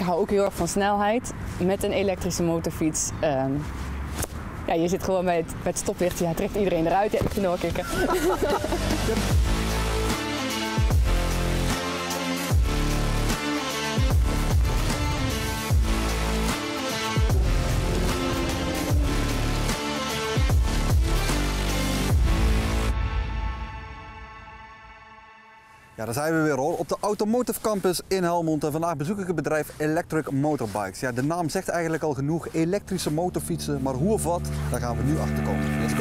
hou ook heel erg van snelheid. Met een elektrische motorfiets. Ja, je zit gewoon bij het stoplicht. Ja, trekt iedereen eruit. Ja, ik vind het wel kicken. Ja, daar zijn we weer hoor, op de Automotive Campus in Helmond en vandaag bezoek ik het bedrijf Electric Motorbikes. Ja, de naam zegt eigenlijk al genoeg, elektrische motorfietsen, maar hoe of wat, daar gaan we nu achter komen. Let's go.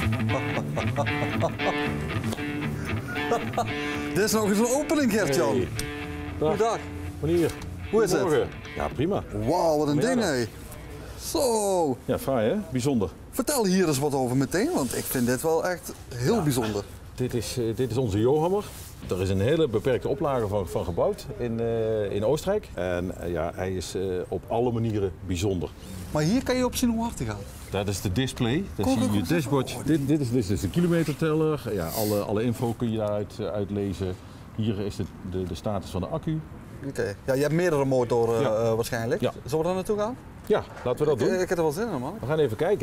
Dit is nog eens een opening, Gert-Jan. Hey. Goedendag. Meneer, Hoe is het? Ja, prima. Wauw, wat een Ja, ding dan. hé. Zo. Ja, fraai hè? Bijzonder. Vertel hier eens wat over meteen, want ik vind dit wel echt heel bijzonder. Dit is onze Johammer. Er is een hele beperkte oplage van gebouwd in Oostenrijk. En ja, hij is op alle manieren bijzonder. Maar hier kan je op zien hoe hard hij gaat. Dat is de display. Dan Kom, zie je kom, je dashboard. Dit is dus de kilometerteller. Ja, alle info kun je daaruit uitlezen. Hier is de status van de accu. Oké. Ja, je hebt meerdere motoren waarschijnlijk. Ja. Zullen we daar naartoe gaan? Ja, laten we dat doen. Ik heb er wel zin in, man. We gaan even kijken.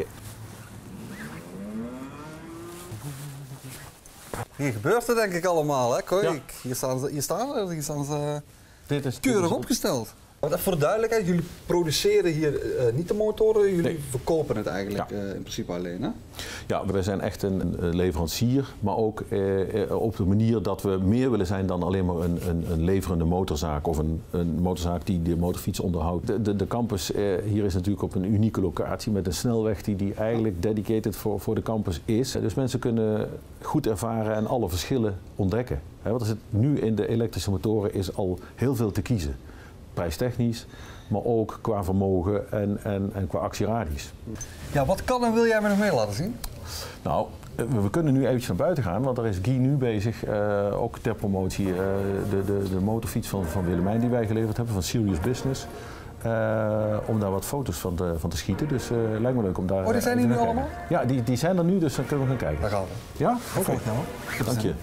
Hier gebeurt het denk ik allemaal, hè? Kijk, Ja. hier staan ze Dit is keurig opgesteld. Want even voor de duidelijkheid, jullie produceren hier niet de motoren, jullie Nee. verkopen het eigenlijk Ja. in principe alleen, hè? Ja, we zijn echt een leverancier, maar ook op de manier dat we meer willen zijn dan alleen maar een leverende motorzaak of een motorzaak die de motorfiets onderhoudt. De campus hier is natuurlijk op een unieke locatie met een snelweg die eigenlijk dedicated voor de campus is. Dus mensen kunnen goed ervaren en alle verschillen ontdekken. Want er zit nu in de elektrische motoren is al heel veel te kiezen. Prijstechnisch, maar ook qua vermogen en qua actieradius. Ja, wat kan en wil jij me nog meer laten zien? Nou, we kunnen nu eventjes naar buiten gaan, want er is Guy nu bezig, ook ter promotie, de motorfiets van Willemijn die wij geleverd hebben, van Serious Business. Om daar wat foto's van te schieten, dus lijkt me leuk om daar... Oh, die zijn hier nu kijken. allemaal? Ja, die zijn er nu, dus dan kunnen we gaan kijken. Daar gaan we. Ja? Oké. Volg nou, hoor. Dank je.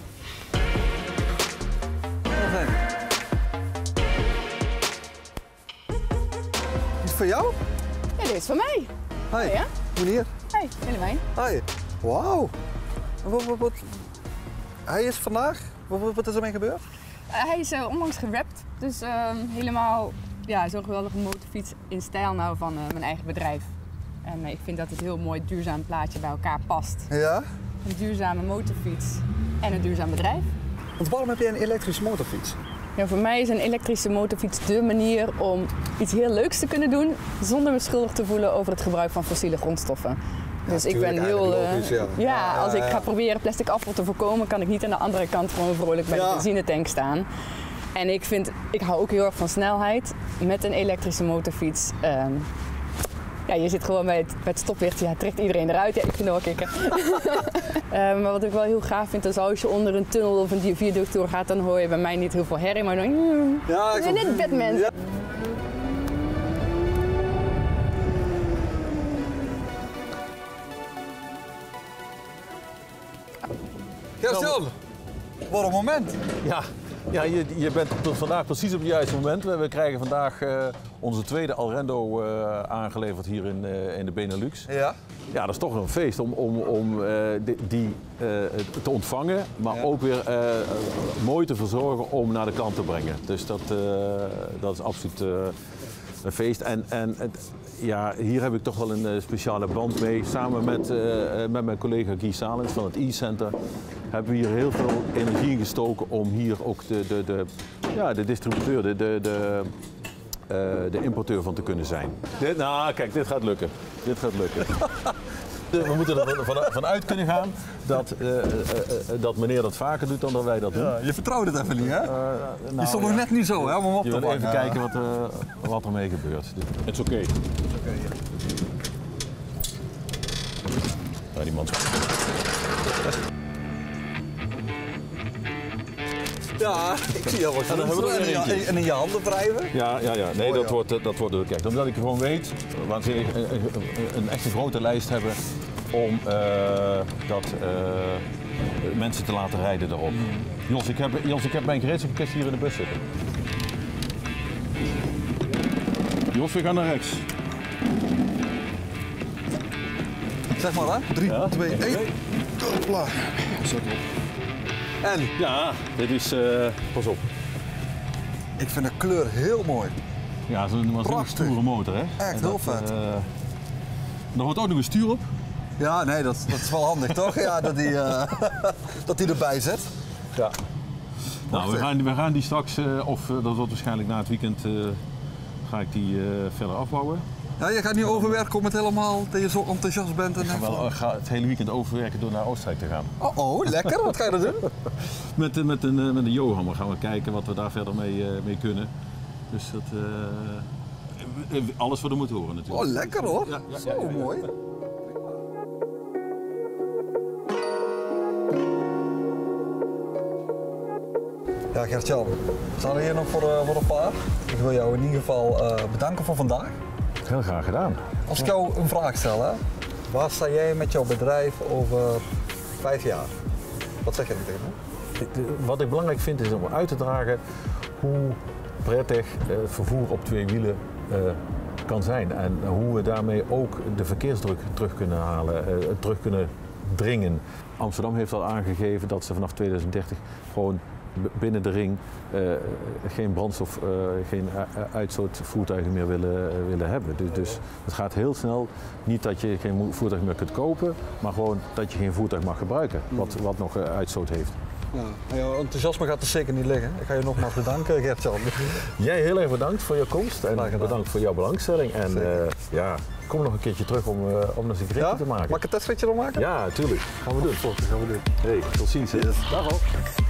Is het voor jou? Ja, dit is voor mij. Hi, Ja? meneer. Hey, Willemijn. Hi. Wauw. Wat? Hij is vandaag? Wat is ermee gebeurd? Hij is onlangs gerapt, dus helemaal zo'n geweldige motorfiets in stijl nou van mijn eigen bedrijf. En ik vind dat het heel mooi duurzaam plaatje bij elkaar past. Ja? Een duurzame motorfiets en een duurzaam bedrijf. Want waarom heb jij een elektrische motorfiets? Ja, voor mij is een elektrische motorfiets dé manier om iets heel leuks te kunnen doen zonder me schuldig te voelen over het gebruik van fossiele grondstoffen. Dus ik ben heel... als ik ga proberen plastic afval te voorkomen, kan ik niet aan de andere kant gewoon vrolijk bij de benzinetank staan. En ik hou ook heel erg van snelheid. Met een elektrische motorfiets. Ja, je zit gewoon bij het stoplicht. Ja, trekt iedereen eruit. Ja, ik vind het wel kicken. Maar wat ik wel heel gaaf vind, is als je onder een tunnel of een viaduct doorgaat, dan hoor je bij mij niet heel veel herrie, maar dan Ja, ik ben net Batman. Ja. Gert-Jan, wat een moment. Ja, je bent vandaag precies op het juiste moment. We krijgen vandaag onze tweede Alrendo aangeleverd hier in de Benelux. Ja. Ja, dat is toch een feest om die te ontvangen, maar ook weer mooi te verzorgen om naar de klant te brengen. Dus dat is absoluut een feest. En hier heb ik toch wel een speciale band mee. Samen met mijn collega Guy Salens van het e-center hebben we hier heel veel energie in gestoken om hier ook de distributeur, de importeur van te kunnen zijn. Kijk, dit gaat lukken. We moeten er vanuit kunnen gaan dat meneer dat vaker doet dan dat wij dat doen. Ja, je vertrouwt het even niet, hè? Je stond nog net niet zo, hè, om hem op Je te wil pakken. even kijken wat ermee gebeurt. Het is oké. Ja, die man. Ja, ik zie al wat. En dan hebben we er weer eentje. En in je handen wrijven? Ja. Nee, dat wordt ook. Kijk, omdat ik gewoon weet, waanzinnig een echte grote lijst hebben om mensen te laten rijden erop. Jos, ik heb mijn gereedschapkist hier in de bus zitten. Jos, we gaan naar rechts. Zeg maar hè? 3, 2, 1. Hopla. Zet op. En? Ja, dit is... pas op. Ik vind de kleur heel mooi. Ja, zo'n stoere motor hè. Echt heel vet. Er wordt ook nog een stuur op. Ja, nee, dat is wel handig toch? Ja, dat die erbij zit. Ja. Nou, we gaan die straks, dat wordt waarschijnlijk na het weekend, ga ik die verder afbouwen. Ja, je gaat nu overwerken om het helemaal, dat je zo enthousiast bent. Ik ga het hele weekend overwerken door naar Oostenrijk te gaan. Oh, lekker. Wat ga je dan doen? Met een Johammer gaan we kijken wat we daar verder mee kunnen. Dus dat, alles voor de motoren natuurlijk. Oh, lekker hoor. Ja, zo mooi. Ja, Gert-Jan, we staan hier nog voor een paar. Ik wil jou in ieder geval bedanken voor vandaag. Heel graag gedaan. Als ik jou een vraag stel, hè, waar sta jij met jouw bedrijf over 5 jaar? Wat zeg je tegen me? Wat ik belangrijk vind is om uit te dragen hoe prettig het vervoer op 2 wielen kan zijn. En hoe we daarmee ook de verkeersdruk terug kunnen halen, terug kunnen dringen. Amsterdam heeft al aangegeven dat ze vanaf 2030 gewoon binnen de ring geen brandstof, geen uitstootvoertuigen meer willen hebben. Dus het gaat heel snel. Niet dat je geen voertuig meer kunt kopen, maar gewoon dat je geen voertuig mag gebruiken wat nog uitstoot heeft. Ja, jouw enthousiasme gaat er zeker niet liggen. Ik ga je nogmaals bedanken, Gert-Jan. Jij heel erg bedankt voor je komst en bedankt voor jouw belangstelling. En kom nog een keertje terug om eens een ritje te maken. Mag ik een testritje nog maken? Ja, tuurlijk. Gaan we doen. Gaan we doen. Hey, tot ziens. Yes. Dag al.